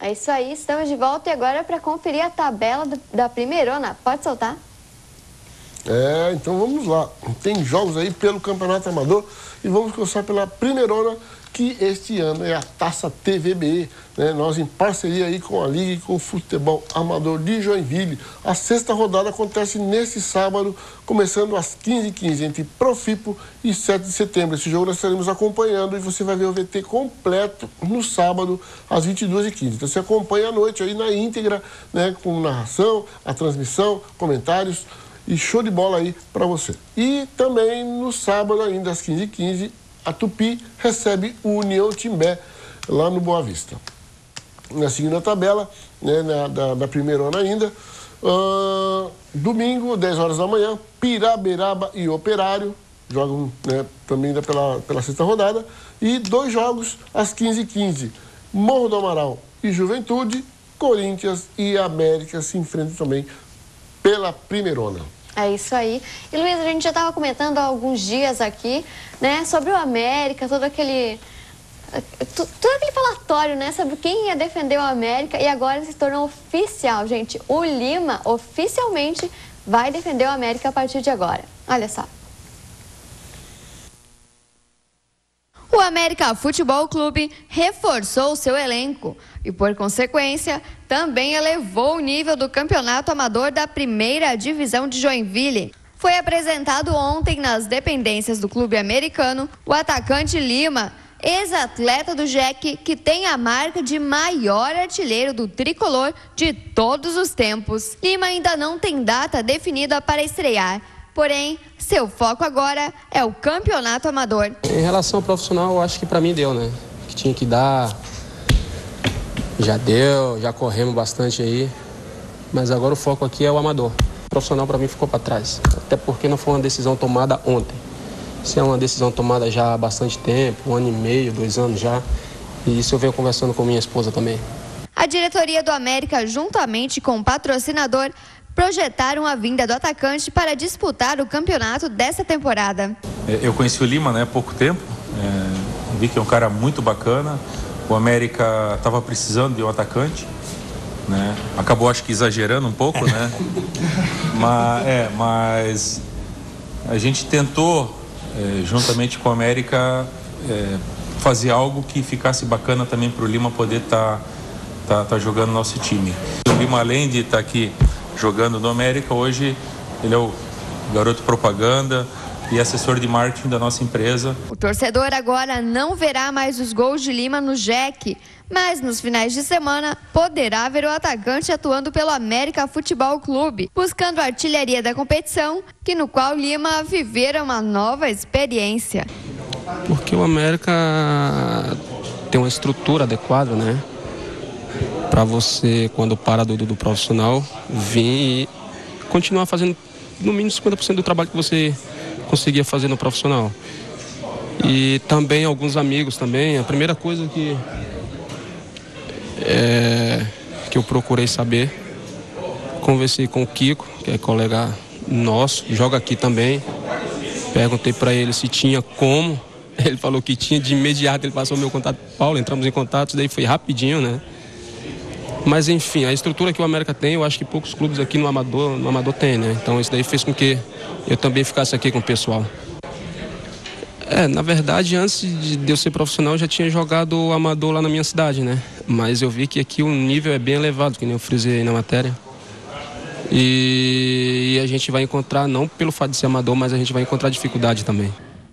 É isso aí, estamos de volta e agora para conferir a tabela da Primeirona. Pode soltar. Então vamos lá. Tem jogos aí pelo Campeonato Amador e vamos começar pela Primeirona, que este ano é a Taça TVB, né? Nós em parceria aí com a Liga e com o Futebol Amador de Joinville. A 6ª rodada acontece nesse sábado, começando às 15h15, entre Profipo e 7 de setembro. Esse jogo nós estaremos acompanhando e você vai ver o VT completo no sábado, às 22h15. Então você acompanha à noite aí na íntegra, né? Com narração, a transmissão, comentários e show de bola aí para você. E também no sábado ainda, às 15h15, a Tupi recebe o União Timbé, lá no Boa Vista. Na segunda tabela, né, da Primeirona ainda, domingo, 10 horas da manhã, Piraberaba e Operário, jogam, né, também ainda pela 6ª rodada, e 2 jogos às 15h15, Morro do Amaral e Juventude, Corinthians e América se enfrentam também pela Primeirona. É isso aí. E, Luiz, a gente já estava comentando há alguns dias aqui, né, sobre o América, todo aquele falatório, né, sobre quem ia defender o América, e agora se tornou oficial, gente. O Lima oficialmente vai defender o América a partir de agora. Olha só. O América Futebol Clube reforçou o seu elenco e, por consequência, também elevou o nível do campeonato amador da 1ª divisão de Joinville. Foi apresentado ontem nas dependências do clube americano o atacante Lima, ex-atleta do JEC, que tem a marca de maior artilheiro do tricolor de todos os tempos. Lima ainda não tem data definida para estrear. Porém, seu foco agora é o campeonato amador. Em relação ao profissional, eu acho que para mim deu, né? Que tinha que dar, já deu, já corremos bastante aí. Mas agora o foco aqui é o amador. O profissional para mim ficou para trás. Até porque não foi uma decisão tomada ontem. Isso é uma decisão tomada já há bastante tempo, 1 ano e meio, 2 anos já. E isso eu venho conversando com minha esposa também. A diretoria do América, juntamente com o patrocinador, projetaram a vinda do atacante para disputar o campeonato dessa temporada. Eu conheci o Lima, né, há pouco tempo, vi que é um cara muito bacana. O América estava precisando de um atacante, né? Acabou, acho que, exagerando um pouco, né? Mas a gente tentou, juntamente com o América, fazer algo que ficasse bacana também para o Lima poder tá jogando no nosso time. O Lima, além de estar aqui jogando no América, hoje ele é o garoto propaganda e assessor de marketing da nossa empresa. O torcedor agora não verá mais os gols de Lima no JEC, mas nos finais de semana poderá ver o atacante atuando pelo América Futebol Clube, buscando a artilharia da competição, no qual Lima viverá uma nova experiência. Porque o América tem uma estrutura adequada, né? Para você, quando para do profissional, vir e continuar fazendo no mínimo 50% do trabalho que você conseguia fazer no profissional. E também alguns amigos também. A primeira coisa que eu procurei saber, conversei com o Kiko, que é colega nosso, joga aqui também. Perguntei para ele se tinha como. Ele falou que tinha, de imediato ele passou o meu contato para o Paulo, entramos em contato, daí foi rapidinho, né? Mas enfim, a estrutura que o América tem, eu acho que poucos clubes aqui no Amador tem, né? Então isso daí fez com que eu também ficasse aqui com o pessoal. Na verdade, antes de eu ser profissional, eu já tinha jogado o Amador lá na minha cidade, né? Mas eu vi que aqui o nível é bem elevado, que nem eu frisei aí na matéria. E a gente vai encontrar, não pelo fato de ser amador, mas a gente vai encontrar dificuldade também.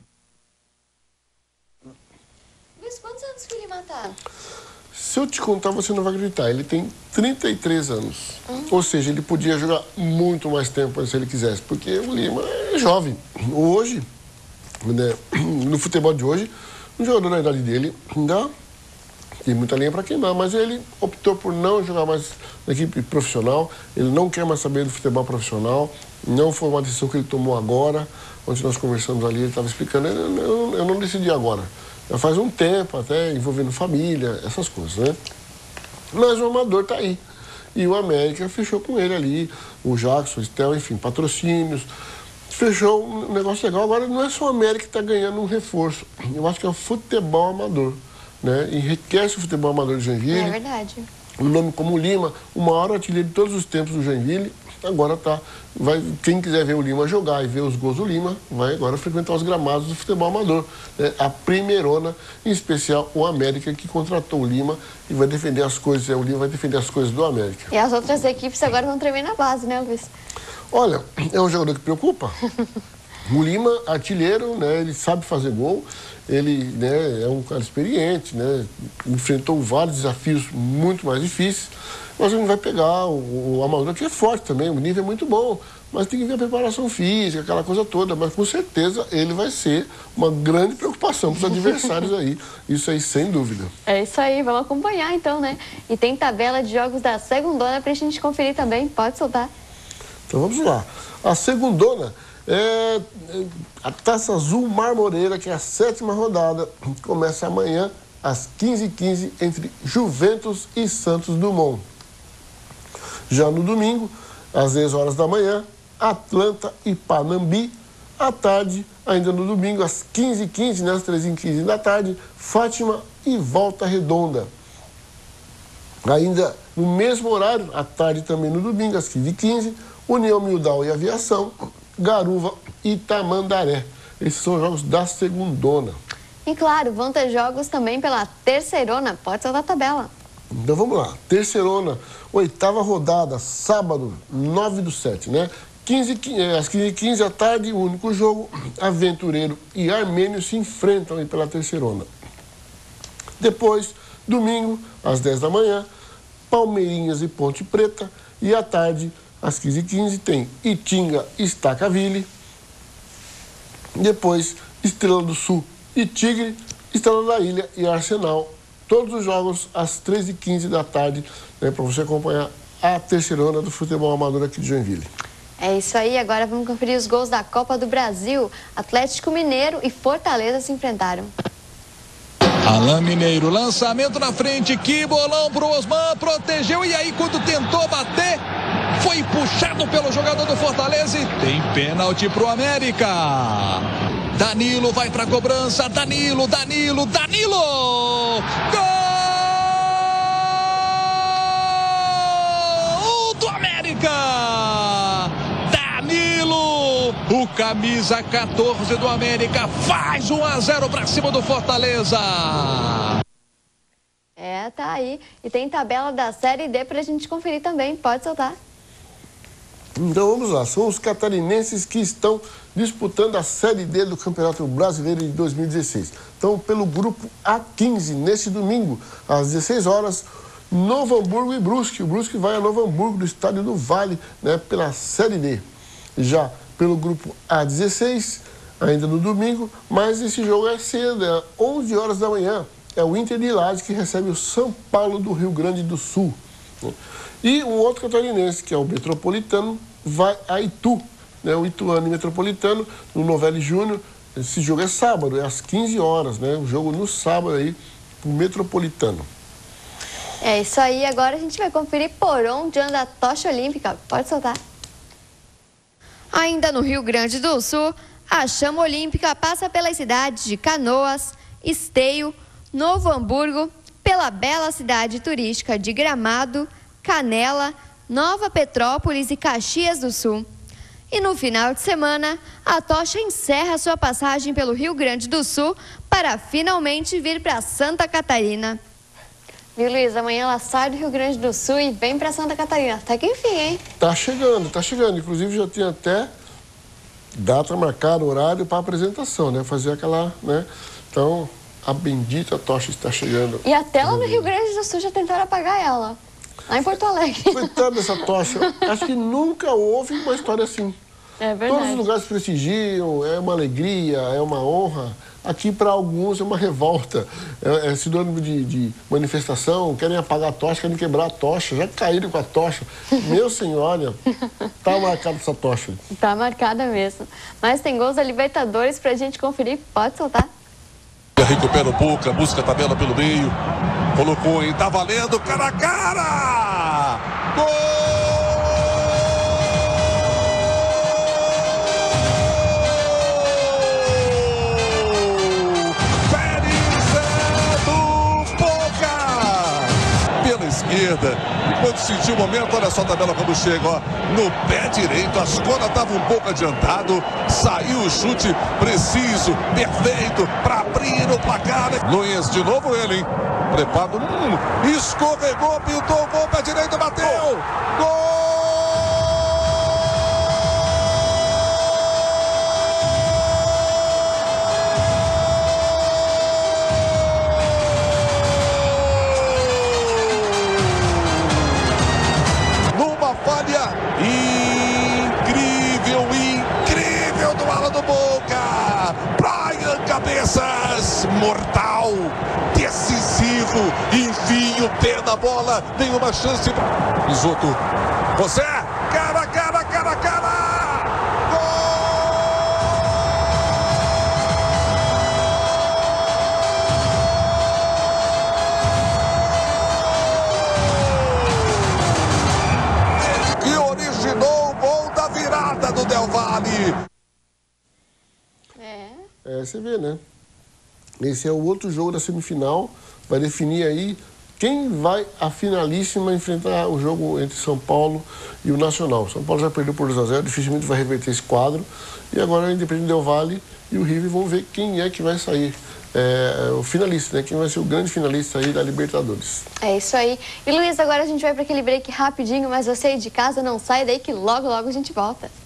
Luiz, quantos anos que o Lima tá? Se eu te contar, você não vai acreditar. Ele tem 33 anos. Ou seja, ele podia jogar muito mais tempo se ele quisesse, porque o Lima é jovem. Hoje, né, no futebol de hoje, um jogador da idade dele ainda tem muita lenha para queimar, mas ele optou por não jogar mais na equipe profissional. Ele não quer mais saber do futebol profissional. Não foi uma decisão que ele tomou agora. Ontem nós conversamos ali, ele estava explicando. Eu não decidi agora. Já faz um tempo, até envolvendo família, essas coisas, né? Mas o Amador está aí. E o América fechou com ele ali, o Jackson, o Estel, enfim, patrocínios. Fechou um negócio legal. Agora não é só o América que está ganhando um reforço. Eu acho que é o futebol amador, né? Enriquece o futebol amador de Joinville. É verdade. um nome como o Lima, o maior artilheiro de todos os tempos do Joinville, agora quem quiser ver o Lima jogar e ver os gols do Lima, vai agora frequentar os gramados do futebol amador, né? A primeirona, em especial o América, que contratou o Lima e vai defender as coisas, o Lima vai defender as coisas do América. E as outras equipes agora vão tremer na base, né, Luiz? Olha, é um jogador que preocupa. O Lima, artilheiro, né, ele sabe fazer gol, ele, né, é um cara experiente, né, enfrentou vários desafios muito mais difíceis, mas ele vai pegar o amador, que é forte também, o nível é muito bom, mas tem que ver a preparação física, aquela coisa toda, mas com certeza ele vai ser uma grande preocupação para os adversários aí, isso aí sem dúvida. É isso aí, vamos acompanhar então, né? E tem tabela de jogos da segundona pra gente conferir também, pode soltar. Então vamos lá, a segundona é a Taça Azul Marmoreira, que é a 7ª rodada, começa amanhã às 15h15 entre Juventus e Santos Dumont. Já no domingo, às 10 horas da manhã, Atlanta e Panambi. À tarde, ainda no domingo, às 15h15, né, às 3h15 da tarde, Fátima e Volta Redonda. Ainda no mesmo horário, à tarde também no domingo, às 15h15, União Mildal e Aviação, Garuva e Tamandaré. Esses são os jogos da segundona. E claro, vão ter jogos também pela terceirona, pode soltar a tabela. Então vamos lá, terceirona, 8ª rodada, sábado, 9/7, né? Às 15h15 à tarde, o único jogo, Aventureiro e Armênio se enfrentam aí pela terceirona. Depois, domingo, às 10 da manhã, Palmeirinhas e Ponte Preta. E à tarde, às 15h15, tem Itinga e Stacaville. Depois, Estrela do Sul e Tigre, Estrela da Ilha e Arsenal. Todos os jogos às 13h15 da tarde, né, para você acompanhar a terceirona do futebol amador aqui de Joinville. É isso aí, agora vamos conferir os gols da Copa do Brasil. Atlético Mineiro e Fortaleza se enfrentaram. Alain Mineiro, lançamento na frente, que bolão pro Osman, protegeu e aí quando tentou bater, foi puxado pelo jogador do Fortaleza e tem pênalti pro América. Danilo vai pra cobrança, Danilo! Gol do América! O camisa 14 do América faz 1-0 para cima do Fortaleza. É, tá aí. E tem tabela da Série D pra gente conferir também. Pode soltar. Então vamos lá. São os catarinenses que estão disputando a Série D do Campeonato Brasileiro de 2016. Então, pelo grupo A15, neste domingo, às 16 horas, Novo Hamburgo e Brusque. O Brusque vai a Novo Hamburgo, do Estádio do Vale, né, pela Série D. Já pelo grupo A16, ainda no domingo, mas esse jogo é cedo, é 11 horas da manhã. É o Inter de Lages que recebe o São Paulo do Rio Grande do Sul. E um outro catarinense, que é o Metropolitano, vai a Itu, né? O Ituano e Metropolitano, no Novelli Júnior. Esse jogo é sábado, é às 15 horas, né? O jogo no sábado aí, pro Metropolitano. É isso aí, agora a gente vai conferir por onde anda a tocha olímpica. Pode soltar. Ainda no Rio Grande do Sul, a chama olímpica passa pelas cidades de Canoas, Esteio, Novo Hamburgo, pela bela cidade turística de Gramado, Canela, Nova Petrópolis e Caxias do Sul. E no final de semana, a tocha encerra sua passagem pelo Rio Grande do Sul para finalmente vir para Santa Catarina. Viu, Luiz? Amanhã ela sai do Rio Grande do Sul e vem para Santa Catarina. Até que enfim, hein? Tá chegando. Inclusive já tinha até data marcada, horário para apresentação, né? Fazer aquela, né? Então, a bendita tocha está chegando. E até lá no Rio Grande do Sul já tentaram apagar ela. Lá em Porto Alegre. Coitada dessa tocha. Acho que nunca houve uma história assim. É verdade. Todos os lugares prestigiam, é uma alegria, é uma honra. Aqui, para alguns, é uma revolta. É sinônimo de manifestação, querem apagar a tocha, querem quebrar a tocha. Já caíram com a tocha. Meu senhor, olha, tá marcada essa tocha. Tá marcada mesmo. Mas tem gols da Libertadores pra gente conferir. Pode soltar. Recupera o Boca, busca a tabela pelo meio. Colocou e tá valendo, cara a cara! Gol! nada. E quando sentiu o momento, olha só a tabela como chega, ó, no pé direito, a Ascona estava um pouco adiantado, saiu o chute preciso, perfeito, para abrir o placar. Nunes, de novo ele, hein? Preparo, escorregou, pintou o gol, pé direito, bateu! Gol! Falha incrível do ala do Boca. Brian Cabeças, mortal, decisivo, enfim, o pé na bola, nenhuma chance. Isoto, você, cara. Do Del Valle. Você vê, né? Esse é o outro jogo da semifinal, vai definir aí quem vai a finalíssima enfrentar o jogo entre São Paulo e o Nacional. São Paulo já perdeu por 2-0, dificilmente vai reverter esse quadro. E agora o Independente Del Valle e o River vão ver quem é que vai sair. O finalista, né? Quem vai ser o grande finalista aí da Libertadores. É isso aí. E Luiz, agora a gente vai para aquele break rapidinho, mas você aí de casa não sai daí que logo a gente volta.